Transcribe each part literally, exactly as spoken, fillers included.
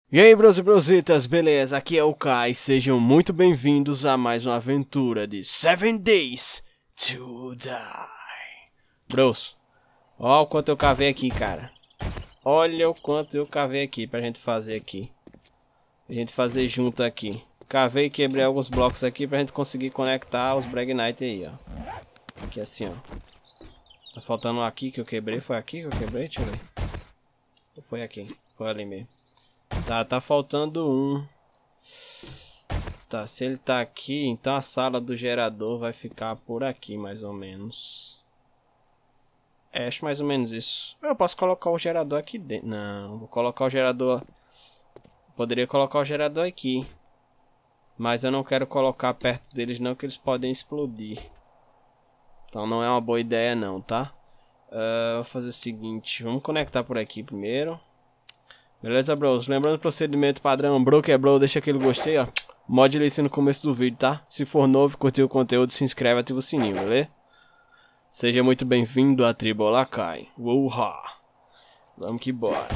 E aí, bros e brositas, beleza? Aqui é o Kai, sejam muito bem-vindos a mais uma aventura de Seven Days to Die. Bros, olha o quanto eu cavei aqui, cara. Olha o quanto eu cavei aqui pra gente fazer aqui. Pra gente fazer junto aqui. Cavei e quebrei alguns blocos aqui pra gente conseguir conectar os Bragnite aí, ó. Aqui assim, ó. Tá faltando um aqui que eu quebrei. Foi aqui que eu quebrei? Deixa eu ver. Foi aqui. Foi ali mesmo. Tá, tá faltando um. Tá, se ele tá aqui, então a sala do gerador vai ficar por aqui, mais ou menos. É, acho mais ou menos isso. Eu posso colocar o gerador aqui dentro. Não, vou colocar o gerador... Poderia colocar o gerador aqui. Mas eu não quero colocar perto deles não, que eles podem explodir. Então não é uma boa ideia não, tá? Uh, vou fazer o seguinte, vamos conectar por aqui primeiro. Beleza, bros? Lembrando o procedimento padrão, bro que é bro, deixa aquele gostei, ó. Mod ali no começo do vídeo, tá? Se for novo, curtiu o conteúdo, se inscreve e ativa o sininho, beleza? Seja muito bem-vindo à tribo Olakai. Uha! Vamos que bora.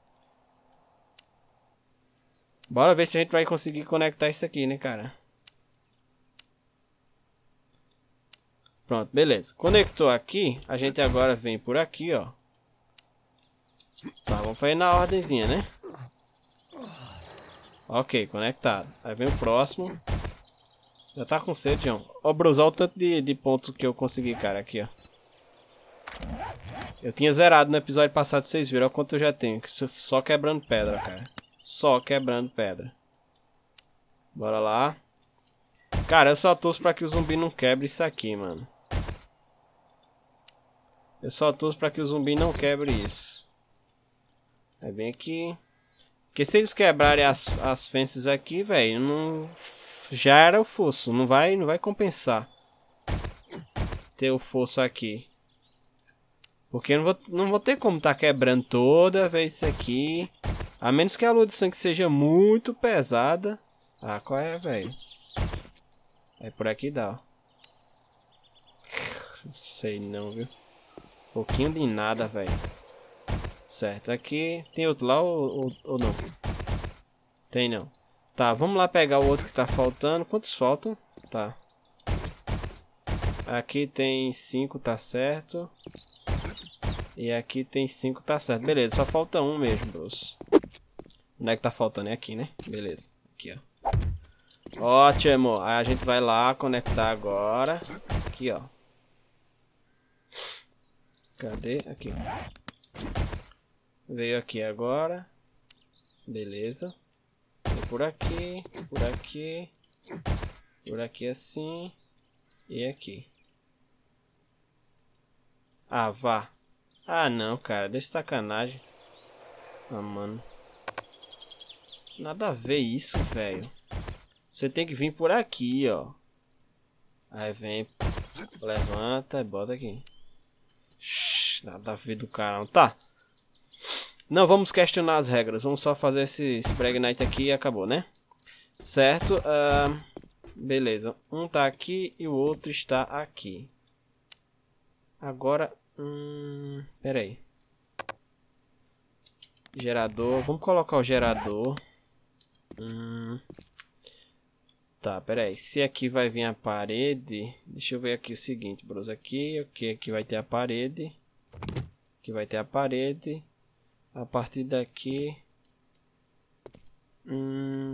Bora ver se a gente vai conseguir conectar isso aqui, né, cara? Pronto, beleza. Conectou aqui, a gente agora vem por aqui, ó. Tá, vamos fazer na ordemzinha, né? Ok, conectado. Aí vem o próximo. Já tá com sede, João. Ó, bros, olha o tanto de, de pontos que eu consegui, cara, aqui, ó. Eu tinha zerado no episódio passado, vocês viram. Olha quanto eu já tenho. Só quebrando pedra, cara. Só quebrando pedra. Bora lá. Cara, eu só torço pra que o zumbi não quebre isso aqui, mano. Eu só torço pra que o zumbi não quebre isso. Aí vem aqui. Porque se eles quebrarem as, as fences aqui, velho, não... já era o fosso. Não vai, não vai compensar ter o fosso aqui. Porque eu não vou, não vou ter como tá quebrando toda vez isso aqui. A menos que a lua de sangue seja muito pesada. Ah, qual é, velho? É por aqui dá, ó. Não sei não, viu? Pouquinho de nada, velho. Certo, aqui tem outro lá ou, ou, ou não? Tem não. Tá, vamos lá pegar o outro que tá faltando. Quantos faltam? Tá. Aqui tem cinco, tá certo. E aqui tem cinco, tá certo. Beleza, só falta um mesmo, bros. Onde é que tá faltando? É aqui, né? Beleza. Aqui, ó. Ótimo. Aí a gente vai lá conectar agora. Aqui, ó. Cadê? Aqui. Veio aqui agora. Beleza. Vem por aqui. Por aqui. Por aqui assim. E aqui. Ah, vá. Ah, não, cara. Deixa de sacanagem. Ah, mano. Nada a ver isso, velho. Você tem que vir por aqui, ó. Aí vem. Levanta e bota aqui. Shhh, nada a ver do caramba. Tá. Não vamos questionar as regras. Vamos só fazer esse, esse Bragnite aqui e acabou, né? Certo. Uh, beleza. Um tá aqui e o outro está aqui. Agora... Hum, pera aí. Gerador. Vamos colocar o gerador. Hum, tá, pera aí. Se aqui vai vir a parede... Deixa eu ver aqui o seguinte, bros. Aqui, ok. Aqui vai ter a parede. Aqui vai ter a parede. A partir daqui... Hum...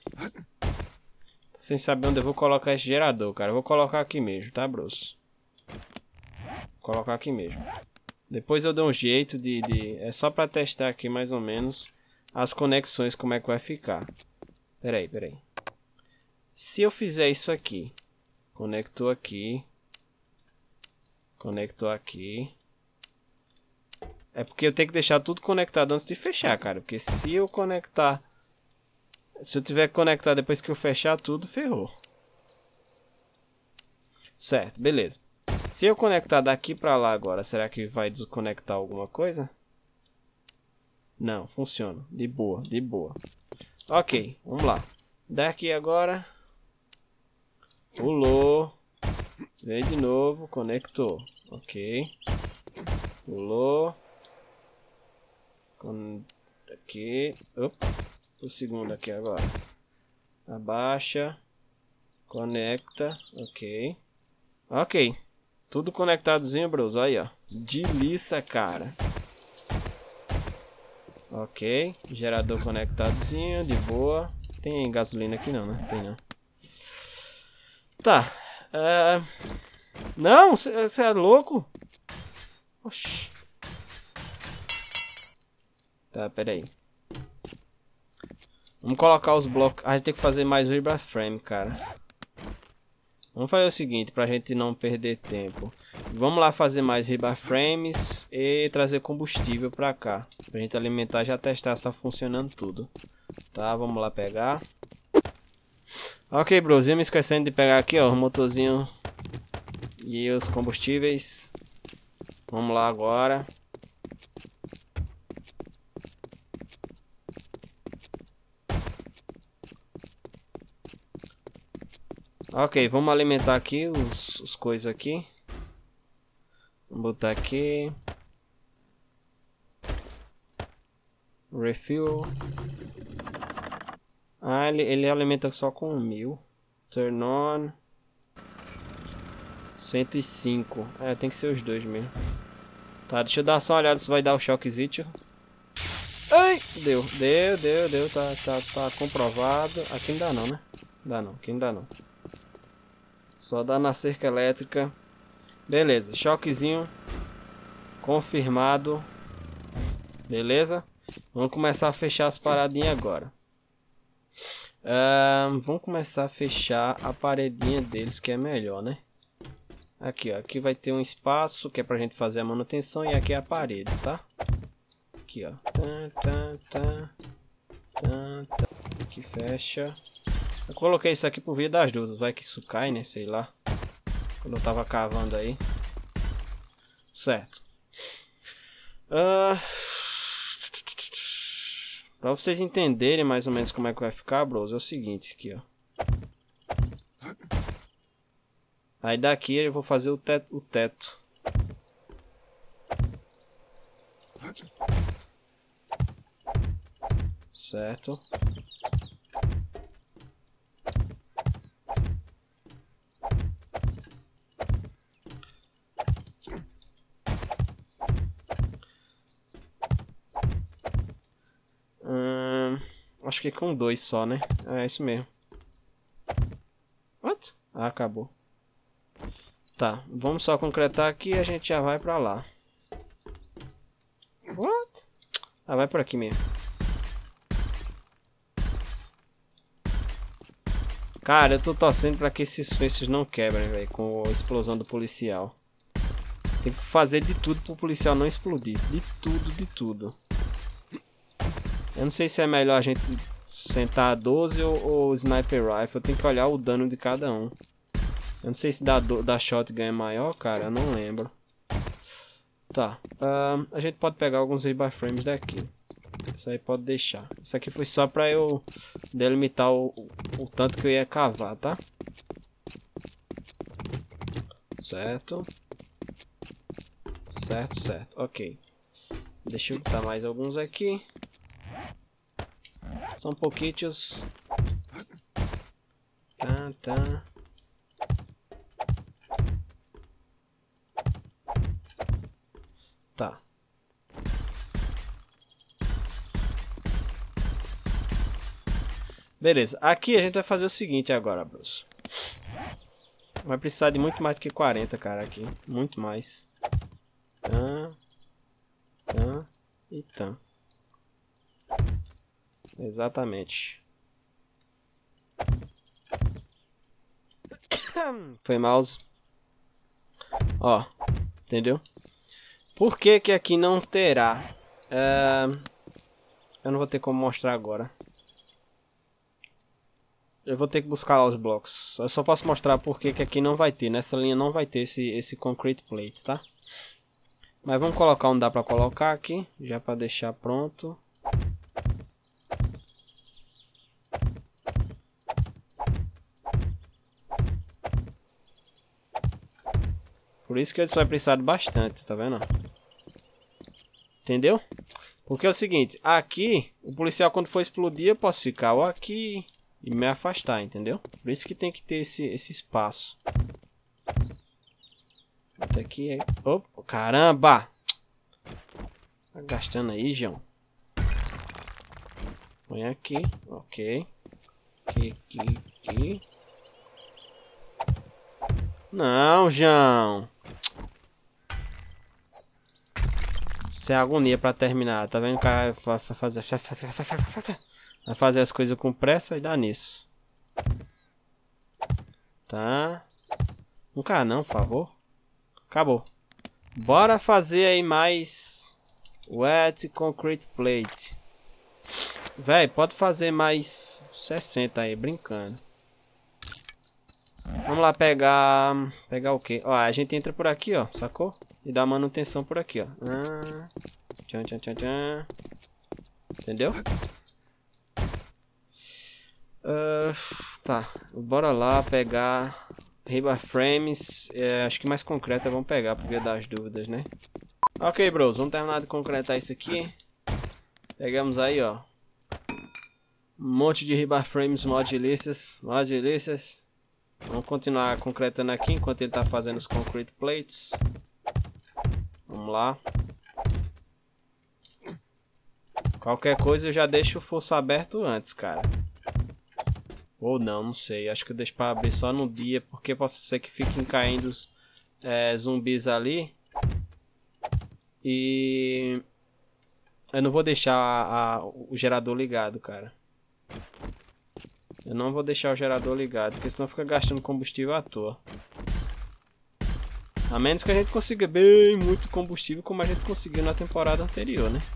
Tô sem saber onde eu vou colocar esse gerador, cara. Eu vou colocar aqui mesmo, tá, bros? Vou colocar aqui mesmo. Depois eu dou um jeito de, de... É só pra testar aqui mais ou menos as conexões, como é que vai ficar. Pera aí, pera aí. Se eu fizer isso aqui. Conectou aqui. Conectou aqui. É porque eu tenho que deixar tudo conectado antes de fechar, cara. Porque se eu conectar... Se eu tiver que conectar depois que eu fechar tudo, ferrou. Certo, beleza. Se eu conectar daqui pra lá agora, será que vai desconectar alguma coisa? Não, funciona. De boa, de boa. Ok, vamos lá. Daqui agora. Pulou. Veio de novo, conectou. Ok. Pulou. Con... Aqui. Opa. pro segundo aqui agora. Abaixa. Conecta. Ok. Ok. Tudo conectadozinho, bros. Aí, ó. Delícia, cara. Ok. Gerador conectadozinho. De boa. Tem gasolina aqui não, né? Tem não. Tá. Uh... Não, você é louco? Oxi. Tá, pera aí. Vamos colocar os blocos. A gente tem que fazer mais riba frame, cara. Vamos fazer o seguinte, pra gente não perder tempo. Vamos lá fazer mais riba frames e trazer combustível pra cá. Pra gente alimentar e já testar se tá funcionando tudo. Tá, vamos lá pegar. Ok, bros, eu me esquecendo de pegar aqui, ó, o motorzinho e os combustíveis. Vamos lá agora. Ok, vamos alimentar aqui os, os coisas aqui. Vamos botar aqui. Refuel. Ah, ele, ele alimenta só com mil. Turn on. cento e cinco. É, tem que ser os dois mesmo. Tá, deixa eu dar só uma olhada se vai dar o choquezito. Ai! Deu, deu, deu, deu. Tá, tá, tá comprovado. Aqui não dá não, né? Dá não, aqui não dá não. Só dá na cerca elétrica. Beleza, choquezinho. Confirmado. Beleza? Vamos começar a fechar as paradinhas agora. Um, vamos começar a fechar a paredinha deles, que é melhor, né? Aqui, ó. Aqui vai ter um espaço que é pra gente fazer a manutenção. E aqui é a parede, tá? Aqui, ó. Tá, tá, tá. Tá, tá. Aqui fecha. Eu coloquei isso aqui por via das dúvidas. Vai que isso cai, né? Sei lá. Quando eu tava cavando aí. Certo. Uh... Pra vocês entenderem mais ou menos como é que vai ficar, bros, é o seguinte aqui, ó. Aí daqui eu vou fazer o teto. O teto. Certo. Hum, acho que com dois só, né? É isso mesmo. What? Ah, acabou. Tá, vamos só concretar aqui e a gente já vai pra lá. What? Ah, vai por aqui mesmo. Cara, eu tô torcendo pra que esses feixes não quebrem, velho, com a explosão do policial. Tem que fazer de tudo pro policial não explodir. De tudo, de tudo. Eu não sei se é melhor a gente sentar a doze ou, ou sniper rifle. Tem que olhar o dano de cada um. Eu não sei se da, da shotgun é maior, cara. Eu não lembro. Tá. Uh, a gente pode pegar alguns riba frames daqui. Isso aí pode deixar. Isso aqui foi só pra eu delimitar o, o, o tanto que eu ia cavar, tá? Certo. Certo, certo. Ok. Deixa eu botar mais alguns aqui. São pouquitos. Tá, tá. Tá. Beleza. Aqui a gente vai fazer o seguinte agora, bros. Vai precisar de muito mais do que quarenta, cara, aqui. Muito mais. Tá. Tá. E tá. Exatamente. Foi mouse. Ó, entendeu? Por que que aqui não terá? Uh, eu não vou ter como mostrar agora. Eu vou ter que buscar lá os blocos. Eu só posso mostrar por que que aqui não vai ter. Nessa linha não vai ter esse, esse concrete plate, tá? Mas vamos colocar onde dá pra colocar aqui. Já pra deixar pronto. Por isso que eles vai precisar de bastante, tá vendo? Entendeu? Porque é o seguinte, aqui O policial, quando for explodir, eu posso ficar ou aqui e me afastar, entendeu? Por isso que tem que ter esse, esse espaço. Bota aqui, aí. Opa, caramba! Tá gastando aí, João. Põe aqui, ok. Aqui, aqui, aqui. Não, João. Isso é agonia pra terminar. Tá vendo? O cara vai fazer... Vai fazer as coisas com pressa e dá nisso. Tá. Não cai não, por favor. Acabou. Bora fazer aí mais... Wet Concrete Plate. Véi, pode fazer mais sessenta aí, brincando. Vamos lá pegar... Pegar o quê? Ó, a gente entra por aqui, ó, sacou? E dá manutenção por aqui, ó. Ah, tchan, tchan, tchan, tchan. Entendeu? Uh, tá, bora lá pegar... Rebar frames. É, acho que mais concreta vamos pegar, por via das dúvidas, né? Ok, bros, vamos terminar de concretar isso aqui. Pegamos aí, ó. Um monte de rebar frames modilícias. Modilícias. Vamos continuar concretando aqui enquanto ele tá fazendo os concrete plates. Vamos lá. Qualquer coisa eu já deixo o fosso aberto antes, cara. Ou não, não sei. Acho que eu deixo pra abrir só no dia, porque pode ser que fiquem caindo é, zumbis ali. E... eu não vou deixar a, a, o gerador ligado, cara. Eu não vou deixar o gerador ligado, porque senão fica gastando combustível à toa. A menos que a gente consiga bem muito combustível, como a gente conseguiu na temporada anterior, né?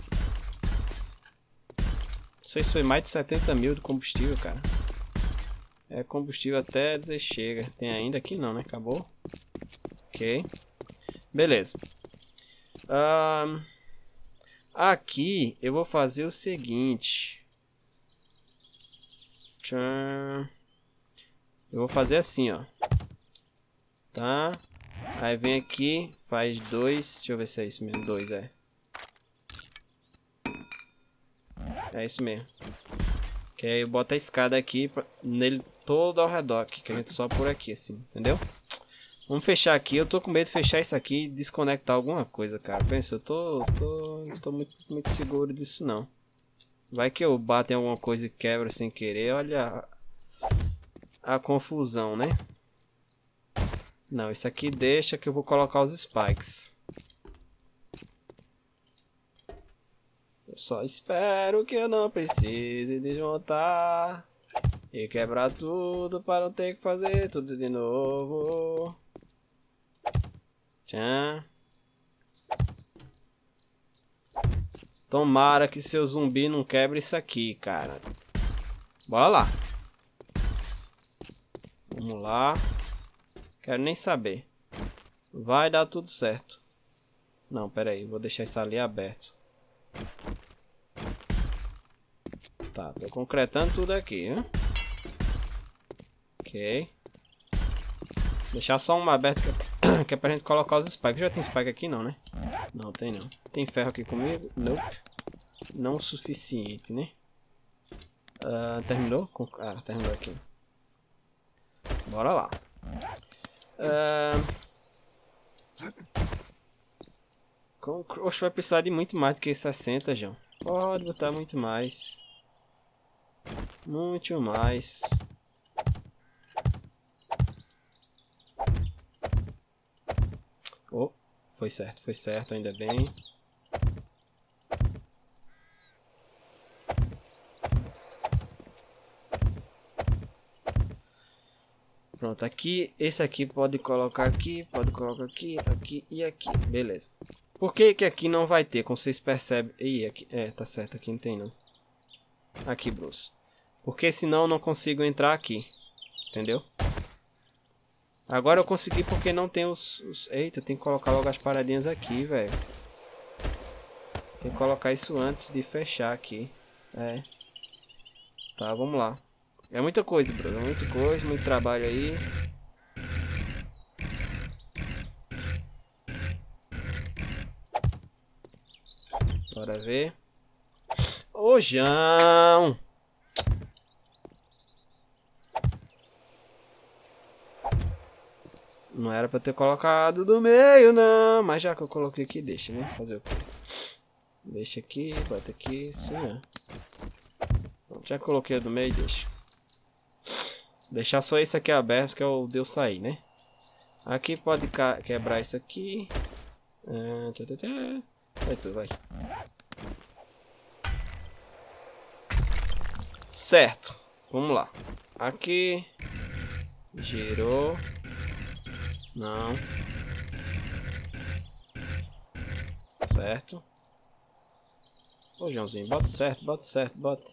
Não sei se foi mais de setenta mil de combustível, cara. É combustível até dizer chega. Tem ainda aqui não, né? Acabou. Ok. Beleza. Um, aqui eu vou fazer o seguinte. Tchan. Eu vou fazer assim, ó. Tá? Aí vem aqui, faz dois. Deixa eu ver se é isso mesmo. Dois, é. É isso mesmo. Que aí eu boto a escada aqui pra, nele todo ao redor aqui, que a gente só por aqui, assim, entendeu? Vamos fechar aqui. Eu tô com medo de fechar isso aqui e desconectar alguma coisa, cara. Pensa, eu tô, tô, não tô muito, muito seguro disso, não. Vai que eu bato em alguma coisa e quebra sem querer. Olha a, a confusão, né? Não, isso aqui deixa que eu vou colocar os spikes. Eu só espero que eu não precise desmontar e quebrar tudo para não ter que fazer tudo de novo. Tchan. Tomara que seu zumbi não quebre isso aqui, cara. Bora lá. Vamos lá. Quero nem saber. Vai dar tudo certo. Não, pera aí. Vou deixar isso ali aberto. Tá, tô concretando tudo aqui, hein? Ok. Deixar só uma aberta que é pra gente colocar os spikes. Já tem spike aqui não, né? Não, tem não. Tem ferro aqui comigo? Nope. Não o suficiente, né? Uh, terminou? Ah, terminou aqui. Bora lá. Uh... Com... Oxe, vai precisar de muito mais do que sessenta, João. Pode botar muito mais. Muito mais. Oh, foi certo, foi certo, ainda bem. Pronto, aqui, esse aqui pode colocar aqui, pode colocar aqui, aqui e aqui, beleza. Por que que aqui não vai ter, como vocês percebem? Ih, aqui, é, tá certo, aqui não tem não. Aqui, Bruce. Porque senão eu não consigo entrar aqui, entendeu? Agora eu consegui porque não tem os, os... Eita, tem que colocar logo as paradinhas aqui, velho. Tem que colocar isso antes de fechar aqui. É. Tá, vamos lá. É muita coisa, bro. É muita coisa, muito trabalho aí. Bora ver. Ô, João! Não era pra ter colocado do meio, não. Mas já que eu coloquei aqui, deixa, né? Fazer o quê? Deixa aqui, bota aqui, assim, ó. Já coloquei do meio, deixa. Deixar só isso aqui aberto, que é o deu sair, né? Aqui pode quebrar isso aqui. Ah, tá, tá, tá. Vai tudo, vai. Certo. Vamos lá. Aqui. Girou. Não. Certo. Ô, Joãozinho, bota certo, bota certo, bota.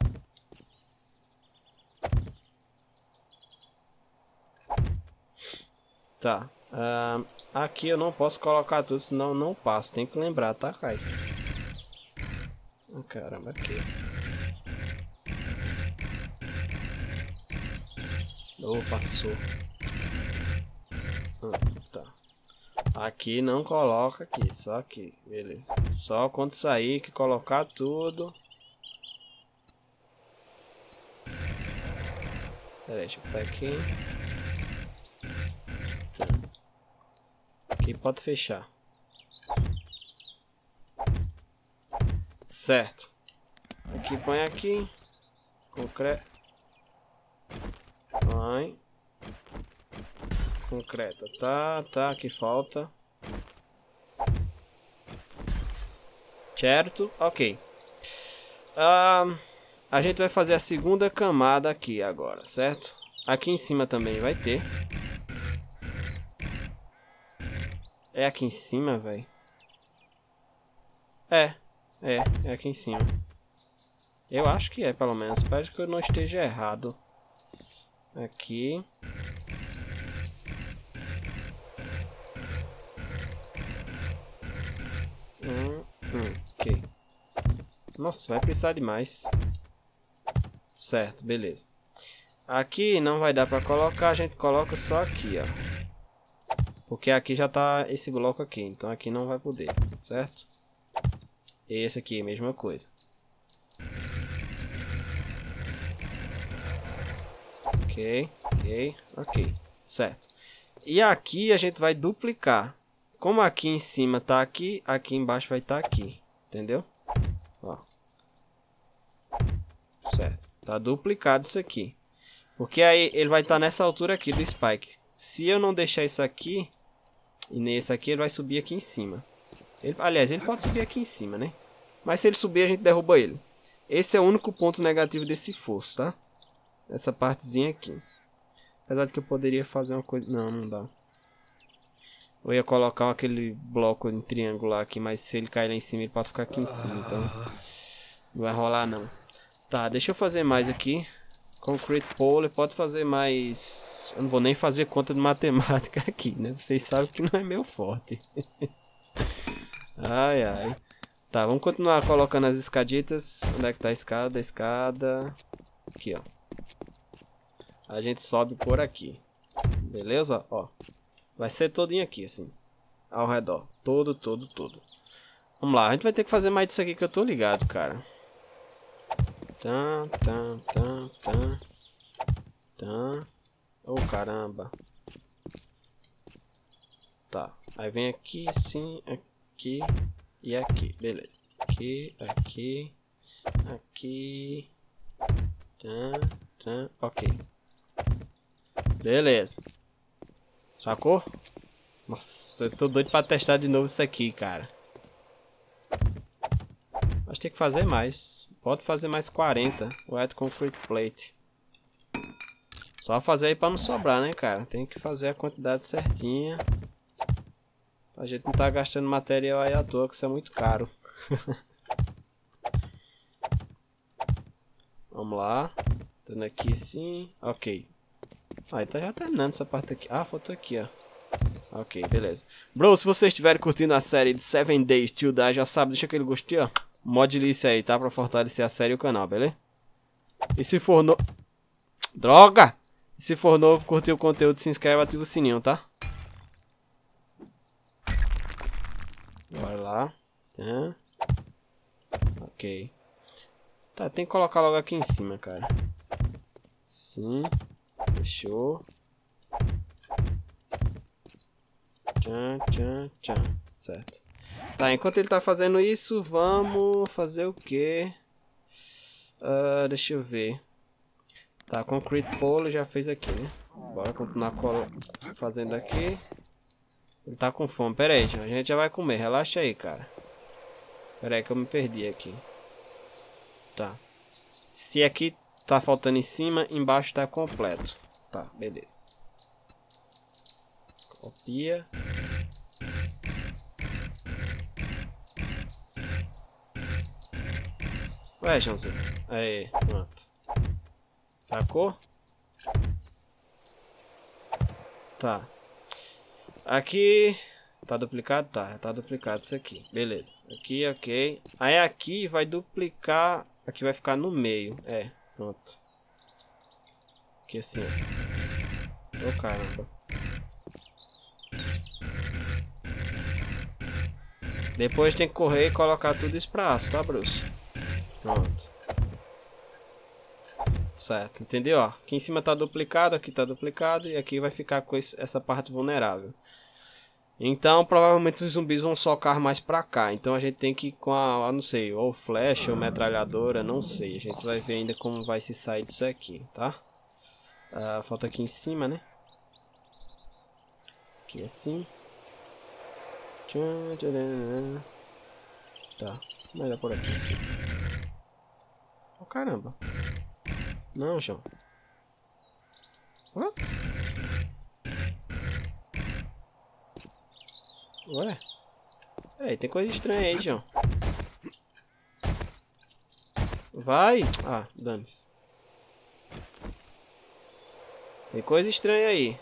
Tá. Uh, aqui eu não posso colocar tudo, senão não passa. Tem que lembrar, tá, Kai? Ah, caramba, aqui. Oh, passou. Ah, tá. Aqui não coloca aqui, só aqui. Beleza. Só quando sair que colocar tudo. Pera aí, deixa eu botar aqui. Aqui pode fechar. Certo. Aqui põe aqui. Concreto. Põe. Concreta. Tá, tá. Aqui falta. Certo. Ok. Ah, a gente vai fazer a segunda camada aqui agora, certo? Aqui em cima também vai ter. É aqui em cima, velho? É, é, é aqui em cima. Eu acho que é, pelo menos. Espero que eu não esteja errado. Aqui. Hum, hum, ok. Nossa, vai precisar de mais. Certo, beleza. Aqui não vai dar pra colocar, a gente coloca só aqui, ó. Porque aqui já tá esse bloco aqui, então aqui não vai poder, certo? Esse aqui, mesma coisa. Ok, ok, ok, certo. E aqui a gente vai duplicar. Como aqui em cima tá aqui, aqui embaixo vai estar aqui, entendeu? Ó. Certo, tá duplicado isso aqui. Porque aí ele vai estar nessa altura aqui do spike. Se eu não deixar isso aqui... E nesse aqui ele vai subir aqui em cima. Ele, aliás, ele pode subir aqui em cima, né? Mas se ele subir, a gente derruba ele. Esse é o único ponto negativo desse fosso, tá? Essa partezinha aqui. Apesar de que eu poderia fazer uma coisa... Não, não dá. Eu ia colocar aquele bloco em triangular aqui, mas se ele cair lá em cima, ele pode ficar aqui em cima. Então, não vai rolar, não. Tá, deixa eu fazer mais aqui. Concrete pole, pode fazer mais... Eu não vou nem fazer conta de matemática aqui, né? Vocês sabem que não é meu forte. Ai, ai. Tá, vamos continuar colocando as escaditas. Onde é que tá a escada? A escada... Aqui, ó. A gente sobe por aqui. Beleza? Ó. Vai ser todinho aqui, assim. Ao redor. Todo, todo, todo. Vamos lá. A gente vai ter que fazer mais disso aqui que eu tô ligado, cara. Tá, tá, tá, tá. Tá. Oh, caramba. Tá. Aí vem aqui, assim, aqui e aqui. Beleza. Aqui, aqui, aqui. Tá, tá. Ok. Beleza. Sacou? Nossa, eu tô doido pra testar de novo isso aqui, cara. Mas tem que fazer mais. Pode fazer mais quarenta. Wet Concrete Plate. Só fazer aí pra não sobrar, né, cara? Tem que fazer a quantidade certinha. A gente não tá gastando material aí à toa, que isso é muito caro. Vamos lá. Tendo aqui sim. Ok. Aí tá já terminando essa parte aqui. Ah, faltou aqui, ó. Ok, beleza. Bro, se vocês estiverem curtindo a série de seven days to Die, já sabe, deixa aquele gostinho, ó. Modilice aí, tá? Pra fortalecer a série e o canal, beleza? E se for no... Droga! E se for novo, curtiu o conteúdo, se inscreve e ativa o sininho, tá? Bora lá. Tá. Ok. Tá, tem que colocar logo aqui em cima, cara. Sim. Fechou. Tchan, tchan, tchan. Certo. Tá, enquanto ele tá fazendo isso, vamos fazer o quê? Uh, deixa eu ver. Tá, concrete pole já fez aqui, né? Bora continuar fazendo aqui. Ele tá com fome. Pera aí, a gente já vai comer. Relaxa aí, cara. Pera aí que eu me perdi aqui. Tá. Se aqui tá faltando em cima, embaixo tá completo. Tá, beleza. Copia. Ué, Joãozinho. Aí, pronto. Sacou? Tá. Aqui... Tá duplicado? Tá, tá duplicado isso aqui. Beleza. Aqui, ok. Aí aqui vai duplicar... Aqui vai ficar no meio. É, pronto. Aqui assim, ó. Ô, caramba. Depois tem que correr e colocar tudo isso pra aço, tá, Bruce? Pronto. Certo, entendeu? Ó, aqui em cima tá duplicado, aqui tá duplicado e aqui vai ficar com esse, essa parte vulnerável. Então, provavelmente os zumbis vão socar mais pra cá. Então a gente tem que ir com a, não sei, ou flecha ou metralhadora, não sei. A gente vai ver ainda como vai se sair disso aqui, tá? Ah, falta aqui em cima, né? Aqui assim. Tá, mas é por aqui assim. Oh, caramba. Não, João. What? Ué? Peraí, tem coisa estranha aí, João. Vai! Ah, dane-se. Tem coisa estranha aí.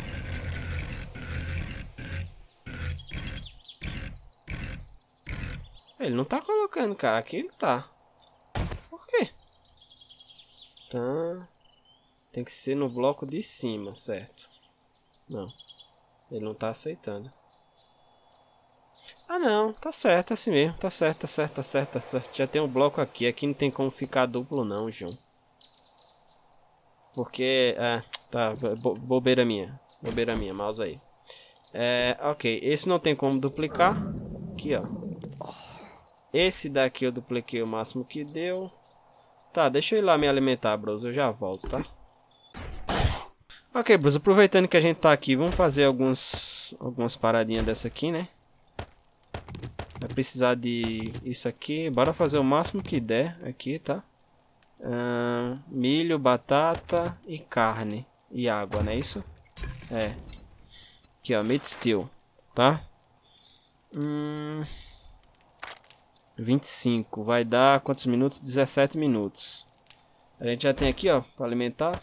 Ele não tá colocando, cara. Aqui ele tá. Por quê? Tá. Tem que ser no bloco de cima, certo? Não. Ele não tá aceitando. Ah, não. Tá certo, assim mesmo. Tá certo, tá certo, tá certo, tá certo. Já tem um bloco aqui. Aqui não tem como ficar duplo, não, João. Porque... Ah, tá. Bo bobeira minha. Bobeira minha. Mouse aí. É, ok. Esse não tem como duplicar. Aqui, ó. Esse daqui eu dupliquei o máximo que deu. Tá, deixa eu ir lá me alimentar, bros. Eu já volto, tá? Ok, bros. Aproveitando que a gente tá aqui, vamos fazer alguns, algumas paradinhas dessa aqui, né? Vai precisar de isso aqui. Bora fazer o máximo que der aqui, tá? Hum, milho, batata e carne. E água, não é isso? É. Aqui, ó. Meat steel, tá? Hum... vinte e cinco, vai dar quantos minutos? dezessete minutos. A gente já tem aqui, ó, para alimentar.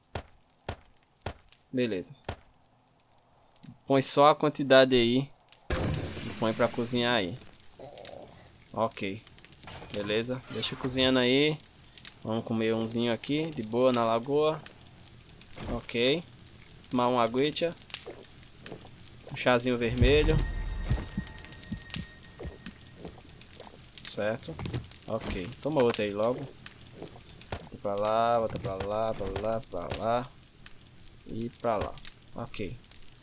Beleza. Põe só a quantidade aí e põe para cozinhar aí. Ok. Beleza, deixa cozinhando aí. Vamos comer umzinho aqui, de boa na lagoa. Ok. Tomar uma aguinha. Um chazinho vermelho. Certo. Ok. Toma outra aí logo. Bota pra lá, bota pra lá, pra lá, pra lá. E pra lá. Ok.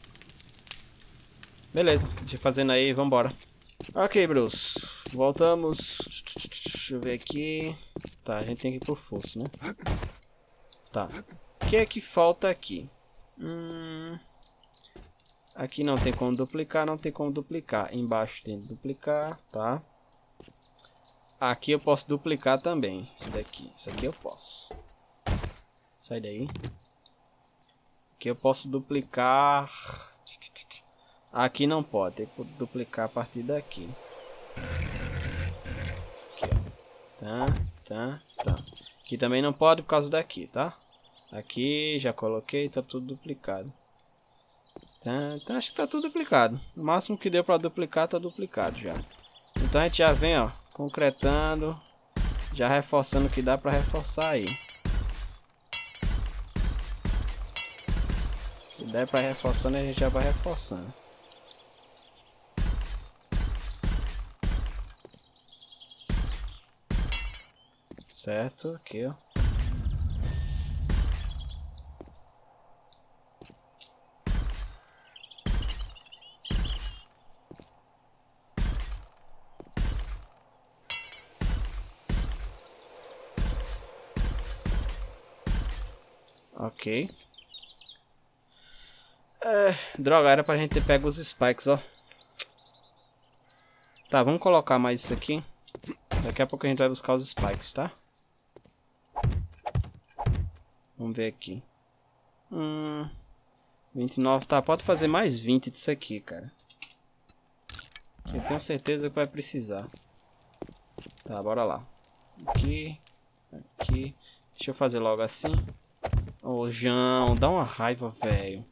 Beleza. Deixa fazendo aí, vambora. Ok, bros. Voltamos. Deixa eu ver aqui. Tá, a gente tem que ir pro fosso, né? Tá. O que é que falta aqui? Hum... Aqui não tem como duplicar, não tem como duplicar. Embaixo tem que duplicar, tá? Aqui eu posso duplicar também. Isso daqui. Isso aqui eu posso. Sai daí. Aqui eu posso duplicar. Aqui não pode. Tem que duplicar a partir daqui. Aqui, ó. Tá, tá, tá. Aqui também não pode por causa daqui, tá? Aqui já coloquei. Tá tudo duplicado. Tá, então acho que tá tudo duplicado. O máximo que deu pra duplicar tá duplicado já. Então a gente já vem, ó. Concretando, já reforçando o que dá para reforçar aí. O que der para reforçando, a gente já vai reforçando. Certo, aqui, ó. Ok. É, droga, era pra gente ter pego os spikes, ó. Tá, vamos colocar mais isso aqui. Daqui a pouco a gente vai buscar os spikes, tá? Vamos ver aqui. Hum, vinte e nove, tá, pode fazer mais vinte disso aqui, cara. Eu tenho certeza que vai precisar. Tá, bora lá. Aqui, aqui. Deixa eu fazer logo assim. Ô, João, dá uma raiva, velho.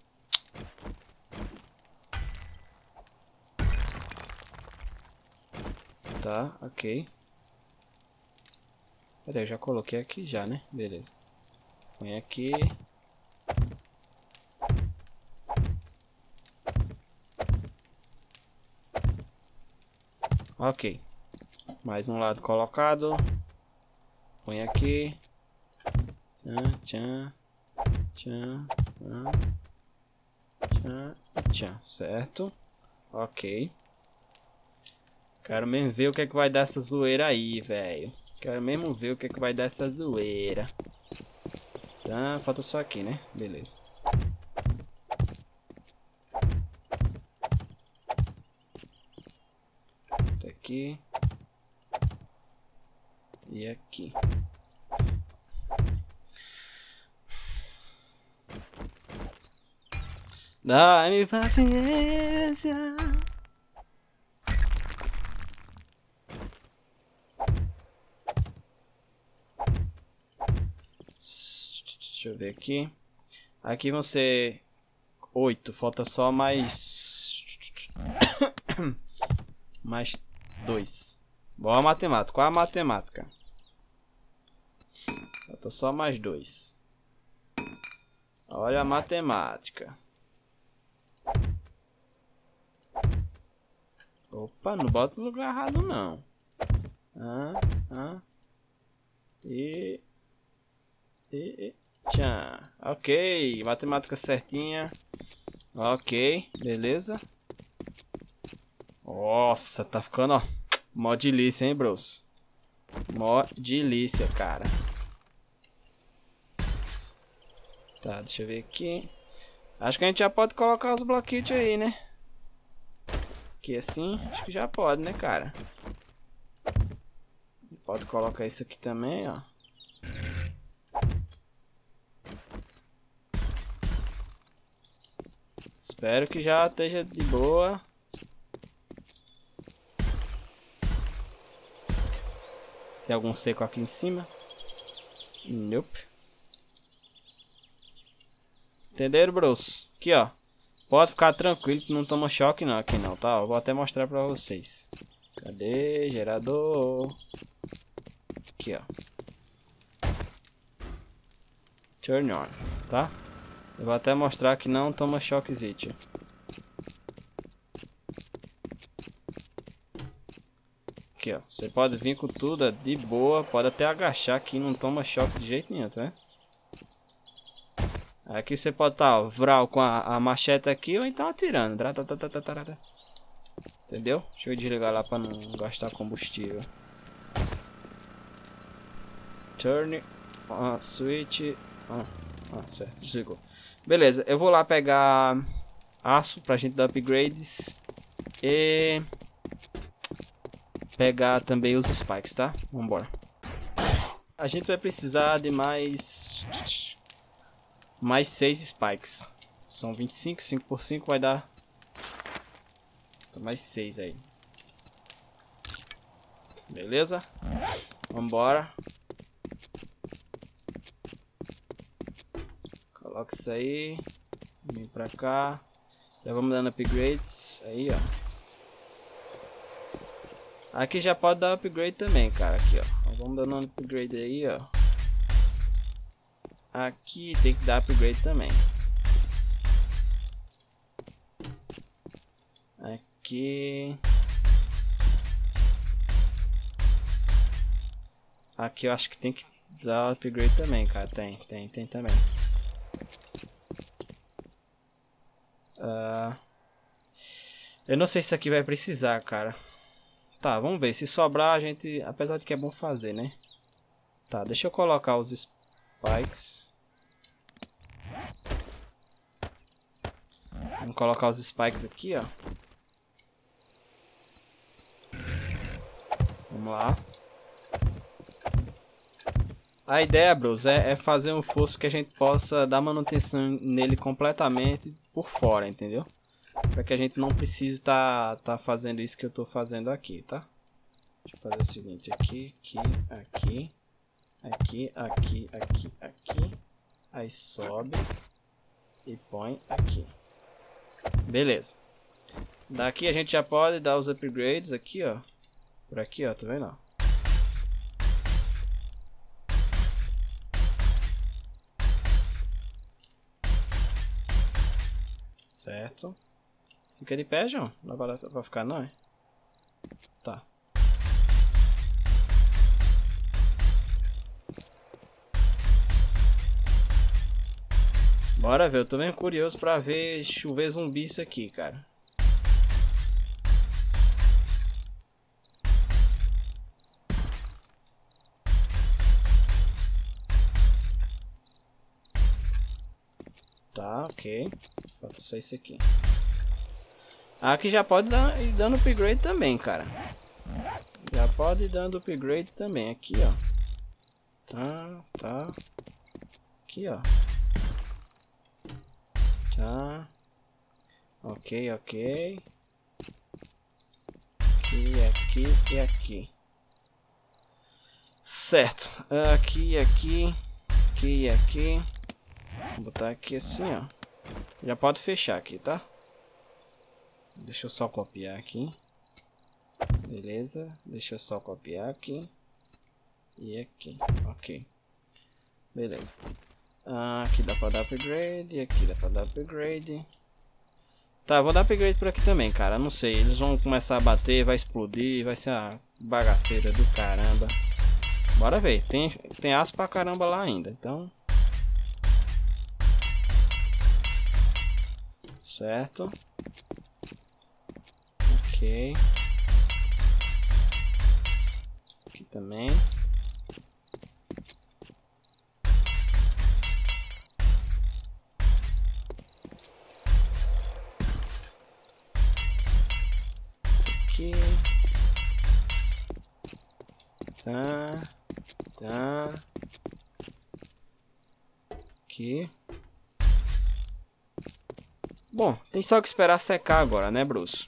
Tá, ok. Pera aí, eu já coloquei aqui já, né? Beleza. Põe aqui. Ok. Mais um lado colocado. Põe aqui. Tchan, tchan. Tchan, tchan. Tchan e tchan. Certo. Ok. Quero mesmo ver o que é que vai dar essa zoeira aí, velho. Quero mesmo ver o que é que vai dar essa zoeira. Tá, falta só aqui, né? Beleza. Tá aqui. E aqui. Dá-me paciência. Deixa eu ver aqui. Aqui vão ser oito. Falta só mais... mais dois. Boa matemática. Qual a matemática? Falta só mais dois. Olha a matemática. Opa, não bota no lugar errado não. Ah, ah. E... E... e tchan. Ok, matemática certinha. Ok, beleza. Nossa, tá ficando, ó, mó delícia, hein, bros? Mó delícia, cara. Tá, deixa eu ver aqui. Acho que a gente já pode colocar os bloquetes aí, né? Aqui assim, acho que já pode, né, cara? Pode colocar isso aqui também, ó. Espero que já esteja de boa. Tem algum seco aqui em cima? Nope. Entenderam, bros? Aqui, ó. Pode ficar tranquilo que não toma choque não aqui não, tá? Eu vou até mostrar pra vocês. Cadê? Gerador. Aqui, ó. Turn on, tá? Eu vou até mostrar que não toma choquezito. Aqui, ó. Você pode vir com tudo ó, de boa. Pode até agachar aqui, não toma choque de jeito nenhum, tá? Aqui você pode estar, ó, vral com a, a machete aqui ou então atirando. Entendeu? Deixa eu desligar lá para não gastar combustível. Turn on switch. Ah, ah, certo, desligou. Beleza, eu vou lá pegar aço pra gente dar upgrades e pegar também os spikes, tá? Vambora. A gente vai precisar de mais mais seis spikes. São vinte e cinco, cinco por cinco vai dar mais seis aí. Beleza? Vambora. Coloca isso aí. Vem pra cá. Já vamos dando upgrades. Aí, ó. Aqui já pode dar upgrade também, cara. Aqui, ó. Vamos dando um upgrade aí, ó. Aqui tem que dar upgrade também. Aqui. Aqui eu acho que tem que dar upgrade também, cara. Tem, tem, tem também. Uh, eu não sei se isso aqui vai precisar, cara. Tá, vamos ver. Se sobrar, a gente... Apesar de que é bom fazer, né? Tá, deixa eu colocar os spikes. Vamos colocar os spikes aqui, ó. Vamos lá. A ideia, bros, é, é fazer um fosso que a gente possa dar manutenção nele completamente por fora, entendeu? Para que a gente não precise estar tá, tá fazendo isso que eu estou fazendo aqui, tá? Deixa eu fazer o seguinte, aqui, aqui, aqui, aqui, aqui, aqui, aqui. Aí sobe e põe aqui. Beleza. Daqui a gente já pode dar os upgrades aqui, ó. Por aqui, ó, tá vendo? Certo. Fica de pé, João? Não vai, vai ficar, não, é? Tá. Bora ver, eu tô bem curioso pra ver chover zumbi isso aqui, cara. Tá, ok. Falta só isso aqui. Aqui já pode dar, ir dando upgrade também, cara. Já pode ir dando upgrade também. Aqui, ó. Tá, tá. Aqui, ó. Tá. Ok, ok. Aqui, aqui e aqui. Certo. Aqui, aqui. Aqui e aqui. Vou botar aqui assim, ó. Já pode fechar aqui, tá? Deixa eu só copiar aqui. Beleza. Deixa eu só copiar aqui. E aqui. Ok. Beleza. Ah, aqui dá pra dar upgrade. Aqui dá pra dar upgrade. Tá, vou dar upgrade por aqui também, cara. Não sei. Eles vão começar a bater. Vai explodir. Vai ser uma bagaceira do caramba. Bora ver. Tem, tem aço pra caramba lá ainda. Então... Certo. Ok. Aqui também. Aqui. Tá. Tá. Aqui. Bom, tem só que esperar secar agora, né, Bruce?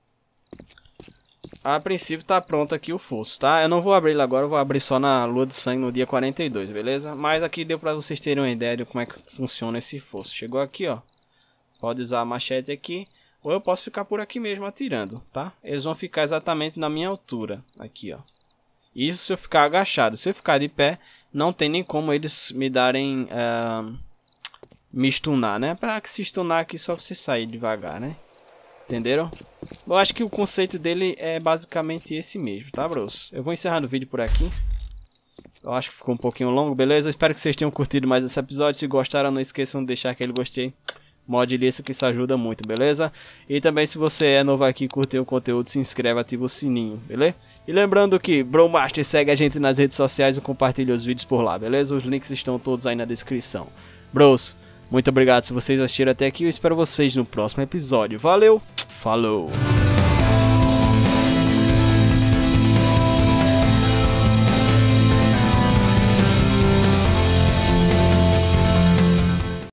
A princípio tá pronto aqui o fosso, tá? Eu não vou abrir ele agora, eu vou abrir só na lua de sangue no dia quarenta e dois, beleza? Mas aqui deu pra vocês terem uma ideia de como é que funciona esse fosso. Chegou aqui, ó. Pode usar a machete aqui, ou eu posso ficar por aqui mesmo atirando, tá? Eles vão ficar exatamente na minha altura, aqui, ó. Isso se eu ficar agachado. Se eu ficar de pé, não tem nem como eles me darem... Uh... me stunar, né? Pra que se stunar aqui só você sair devagar, né? Entenderam? Eu acho que o conceito dele é basicamente esse mesmo, tá, bros? Eu vou encerrando o vídeo por aqui. Eu acho que ficou um pouquinho longo, beleza? Eu espero que vocês tenham curtido mais esse episódio. Se gostaram, não esqueçam de deixar aquele gostei. Mod lista que isso ajuda muito, beleza? E também se você é novo aqui e curtiu o conteúdo, se inscreve, ativa o sininho, beleza? E lembrando que Bromaster segue a gente nas redes sociais e compartilha os vídeos por lá, beleza? Os links estão todos aí na descrição. Bros, muito obrigado se vocês assistiram até aqui. Eu espero vocês no próximo episódio. Valeu, falou!